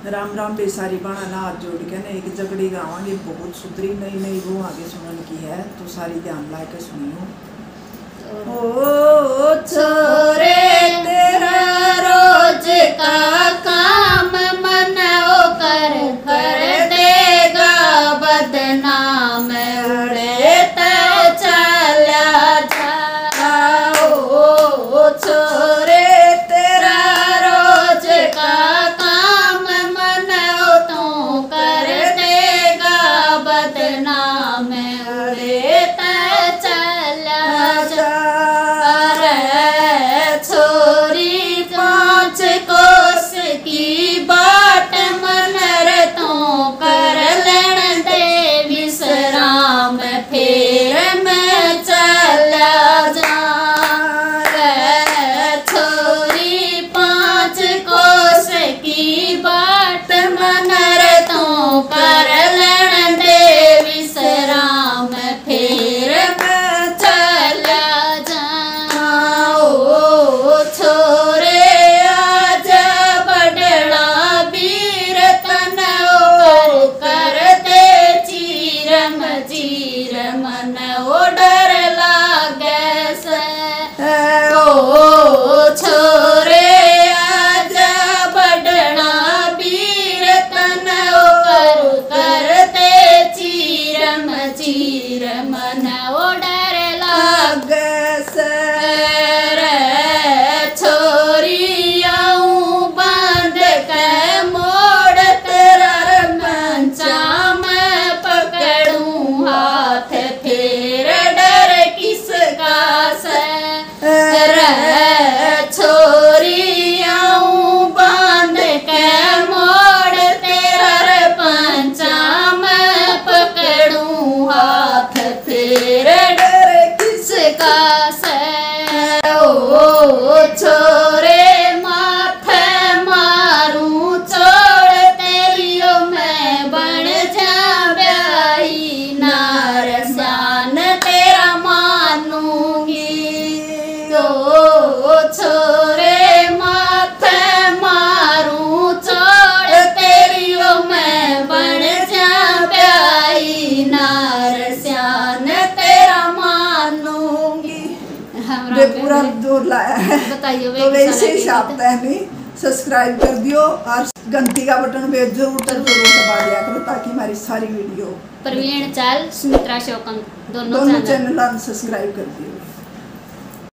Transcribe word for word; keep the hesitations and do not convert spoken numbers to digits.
राम राम बेसारी बाणा ना हाथ जोड़ के ना एक जगड़ी गावांगे, बहुत सुधरी नई नई वो आगे सुनने की है, तो सारी ध्यान ला के सुनियो। ओ छोरे तेरा रोज का काम मन ओ कर कर देगा बदनाम, उड़े तो चला जाओ छोरे तेरा रोज का काम मन ओ तो कर देगा बदनाम, उड़े तो चला जा छोरी पाँच कोस की बाट मनर तो कर लेन दे विश्राम, फिर मैं चला जा छोरी पाँच कोस की बाट मनर तो कर लेन दे विश्राम, फिर मैं चला जा छोरे आज बड़ड़ा वीर तन ओ कर दे चीरम चीर मन ओ डर लागे से ओ छोरे आज बड़ड़ा वीर तन ओ कर कर दे चीरम चीर मन ओ डर लागे से छोरी आऊं बांध के मोड़ तेरा रे पंचा मैं पकड़ूं हाथ, फिर डर किसका से ओ छोरे माथे मारूं चोड़ तेरियो मैं बन जा ब्याही, नार शान तेरा मानूंगी ओ छोरे माथे मारूं चोड़ तेरियो मैं बन जा ब्याही, नार श्यान तेरा मानूंगी। वे पूरा दूर लाया है, बताइए तो वैसे ही छापता है नहीं। सब्सक्राइब कर दियो और घंटी का बटन पे जरूर जरूर दबा दिया करो ताकि हमारी सारी वीडियो। प्रवीण चाल, सुमित्रा शोकंग दोनों दोनों चैनल सब्सक्राइब कर दियो।